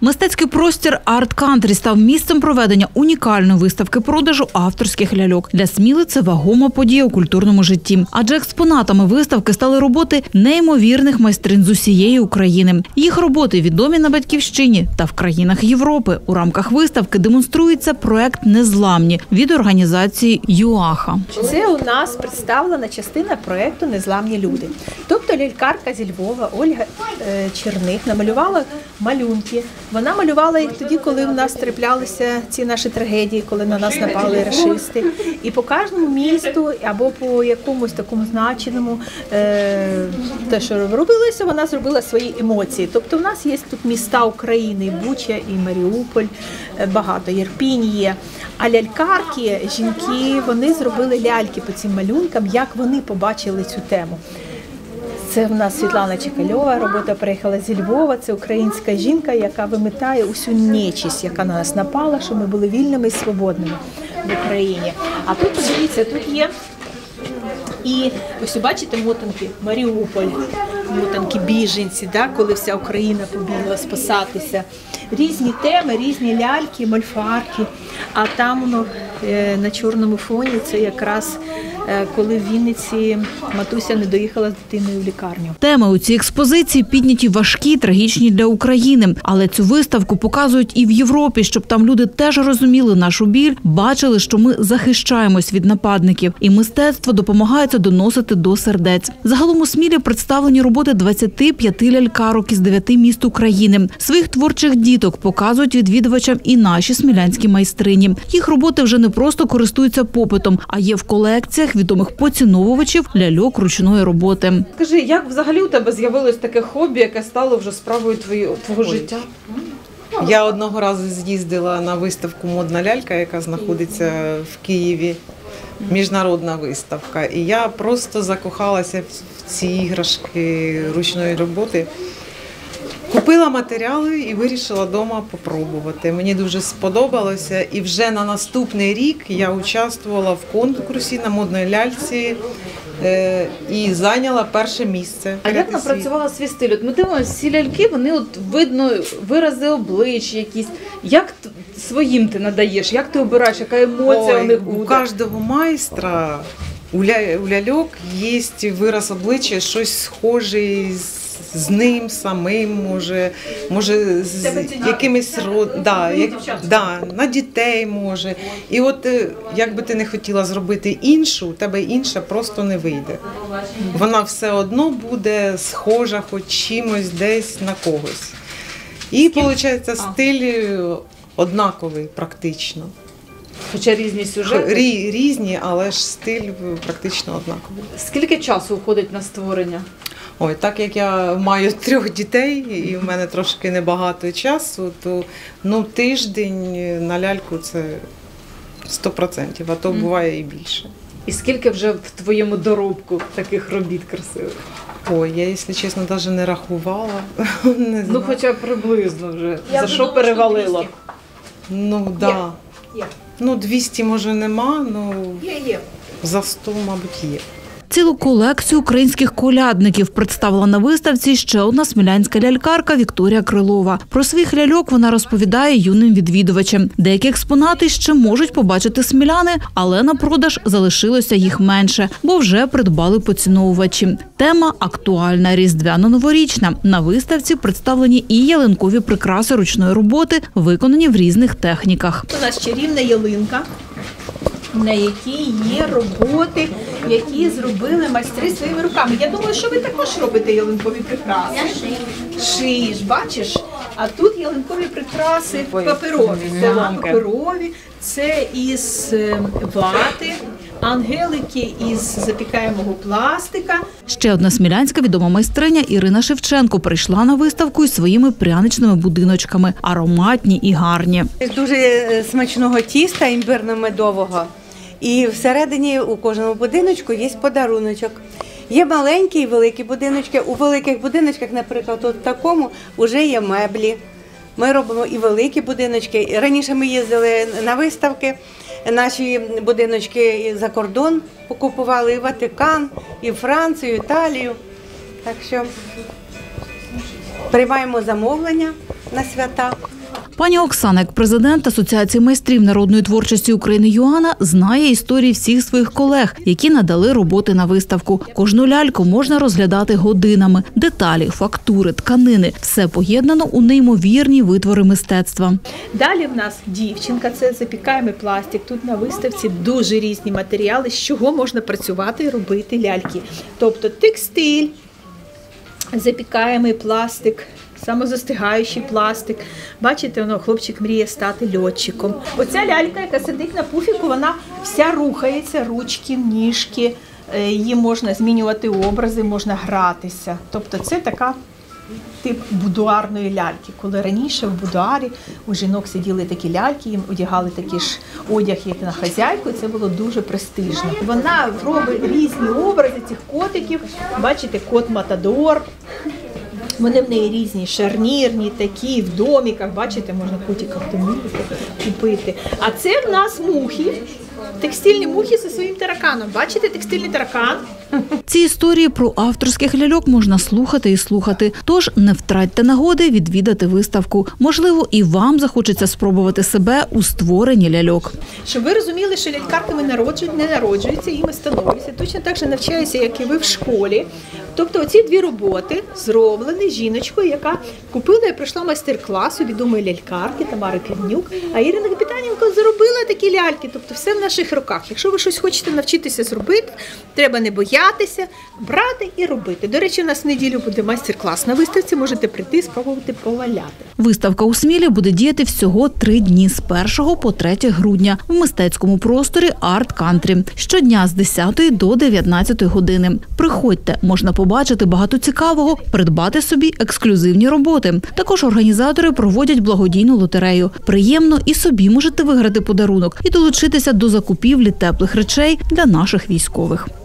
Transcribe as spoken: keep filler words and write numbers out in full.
Мистецький простір Арт Кантрі став місцем проведення унікальної виставки-продажу авторських ляльок. Для Сміли це вагома подія у культурному житті. Адже експонатами виставки стали роботи неймовірних майстринь з усієї України. Їх роботи відомі на Батьківщині та в країнах Європи. У рамках виставки демонструється проект «Незламні» від організації ЮАХА. Це у нас представлена частина проекту «Незламні люди». Тобто лялькарка зі Львова Ольга Черних намалювала малюнки. Вона малювала їх тоді, коли в нас траплялися ці наші трагедії, коли на нас напали рашисти. І по кожному місту або по якомусь такому значеному, те, що робилося, вона зробила свої емоції. Тобто в нас є тут міста України, Буча і Маріуполь, багато, Єрпінь є. А лялькарки, жінки, вони зробили ляльки по цим малюнкам, як вони побачили цю тему. Це в нас Світлана Чекальова, робота приїхала зі Львова, це українська жінка, яка вимитає усю нечисть, яка на нас напала, щоб ми були вільними і свободними в Україні. А тут, подивіться, тут є і ось бачите мотанки Маріуполь, мотанки біженці, да, коли вся Україна побігла спасатися. Різні теми, різні ляльки, мольфарки, а там воно на чорному фоні це якраз коли в Вінниці матуся не доїхала з дитиною в лікарню. Теми у цій експозиції підняті важкі, трагічні для України. Але цю виставку показують і в Європі, щоб там люди теж розуміли нашу біль, бачили, що ми захищаємось від нападників. І мистецтво допомагає це доносити до сердець. Загалом у Смілі представлені роботи двадцяти п'яти лялькарок із дев'яти міст України. Своїх творчих діток показують відвідувачам і наші смілянські майстрині. Їх роботи вже не просто користуються попитом, а є в колекціях відомих поціновувачів ляльок ручної роботи. Скажи, як взагалі у тебе з'явилось таке хобі, яке стало вже справою твого, твого життя? Я одного разу з'їздила на виставку «Модна лялька», яка знаходиться в Києві, міжнародна виставка. І я просто закохалася в ці іграшки ручної роботи. Купила матеріали і вирішила вдома попробувати. Мені дуже сподобалося. І вже на наступний рік я участвувала в конкурсі на модній ляльці е, і зайняла перше місце. А як напрацювала свій стиль? От ми дивимося, всі ляльки, вони от видно вирази облич якісь. Як своїм ти надаєш? Як ти обираєш? Яка емоція Ой, у них буде? У кожного майстра, у, ля, у ляльок є вираз обличчя, щось схоже з з ним самим, може, може з якимись род, да, як, да, на дітей може. І от як би ти не хотіла зробити іншу, у тебе інша просто не вийде. Вона все одно буде схожа хоч чимось десь на когось. І виходить стиль однаковий практично. Хоча різні сюжети? Рі, різні, але ж стиль практично однаковий. Скільки часу уходить на створення? Ой, так як я маю трьох дітей і в мене трошки небагато часу, то ну, тиждень на ляльку це сто відсотків, а то буває і більше. І скільки вже в твоєму доробку таких робіт красивих? Ой, я, якщо чесно, навіть не рахувала. Не знаю. Ну, хоча б приблизно вже. Я За що думала, перевалило? Ну, так. Да. Є. Ну, двісті може нема, ну є, є. За сто, мабуть, є. Цілу колекцію українських колядників представила на виставці ще одна смілянська лялькарка Вікторія Крилова. Про своїх ляльок вона розповідає юним відвідувачам. Деякі експонати ще можуть побачити сміляни, але на продаж залишилося їх менше, бо вже придбали поціновувачі. Тема актуальна – різдвяно-новорічна. На виставці представлені і ялинкові прикраси ручної роботи, виконані в різних техніках. У нас чарівна ялинка, на якій є роботи, які зробили майстри своїми руками. Я думаю, що ви також робите ялинкові прикраси. Я шию. Шиєш, бачиш? А тут ялинкові прикраси паперові. Да, паперові. Це із вати, ангелики із запікаємого пластика. Ще одна смілянська відома майстриня Ірина Шевченко прийшла на виставку із своїми пряничними будиночками. Ароматні і гарні. Дуже смачного тіста, імбирно-медового. І всередині у кожному будиночку є подаруночок. Є маленькі і великі будиночки. У великих будиночках, наприклад, от в такому, вже є меблі. Ми робимо і великі будиночки. Раніше ми їздили на виставки, наші будиночки за кордон покупували, і Ватикан, і Францію, і Італію. Так що приймаємо замовлення на свята. Пані Оксана, як президент Асоціації майстрів народної творчості України «Юана», знає історії всіх своїх колег, які надали роботи на виставку. Кожну ляльку можна розглядати годинами. Деталі, фактури, тканини – все поєднано у неймовірні витвори мистецтва. Далі в нас дівчинка, це запікаємий пластик. Тут на виставці дуже різні матеріали, з чого можна працювати і робити ляльки. Тобто текстиль, запікаємий пластик, самозастигаючий пластик. Бачите, воно, хлопчик мріє стати льотчиком. Оця лялька, яка сидить на пуфіку, вона вся рухається, ручки, ніжки, її можна змінювати образи, можна гратися. Тобто це така тип будуарної ляльки. Коли раніше в будуарі у жінок сиділи такі ляльки, їм одягали такий ж одяг, як на хазяйку, і це було дуже престижно. Вона робить різні образи цих котиків. Бачите, кот Матадор. Вони в неї різні, шарнірні, такі, в доміках, бачите, можна котика в домі купити. А це в нас мухи, текстильні мухи зі своїм тараканом. Бачите, текстильний таракан? Ці історії про авторських ляльок можна слухати і слухати. Тож не втратьте нагоди відвідати виставку. Можливо, і вам захочеться спробувати себе у створенні ляльок. Щоб ви розуміли, що лялькарками народжують, не народжуються, їм становляться. Точно так же навчаються, як і ви в школі. Тобто оці дві роботи зроблені жіночкою, яка купила і пройшла майстер-клас у відомої лялькарки Тамари Півнюк. А Ірина Капітаненко зробила такі ляльки. Тобто все в наших руках. Якщо ви щось хочете навчитися зробити, треба не боятися, брати і робити. До речі, у нас в неділю буде майстер-клас на виставці, можете прийти, спробувати поваляти. Виставка у Смілі буде діяти всього три дні з першого по третє грудня в мистецькому просторі Арт Кантрі. Щодня з десятої до дев'ятнадцятої години. Приходьте, можна побачити багато цікавого, придбати собі ексклюзивні роботи. Також організатори проводять благодійну лотерею. Приємно і собі можете виграти подарунок і долучитися до закупівлі теплих речей для наших військових.